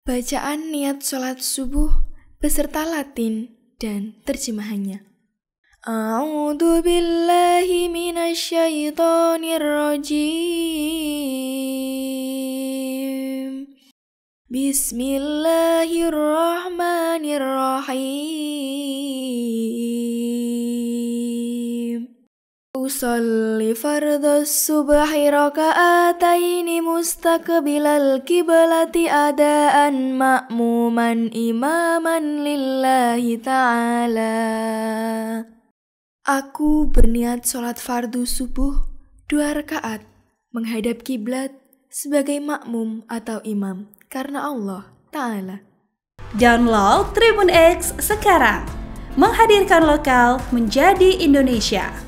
Bacaan niat sholat subuh beserta Latin dan terjemahannya. A'udzu billahi minasyaitonir rajim. Bismillahirrahmanirrahim. Usolli fardhus subhi raka'ataini mustaqbilal qiblati adaan ma'muman imaman lillahi ta'ala. Aku berniat sholat fardu subuh 2 rakaat menghadap kiblat sebagai makmum atau imam karena Allah Ta'ala. Download Tribun X sekarang, menghadirkan lokal menjadi Indonesia.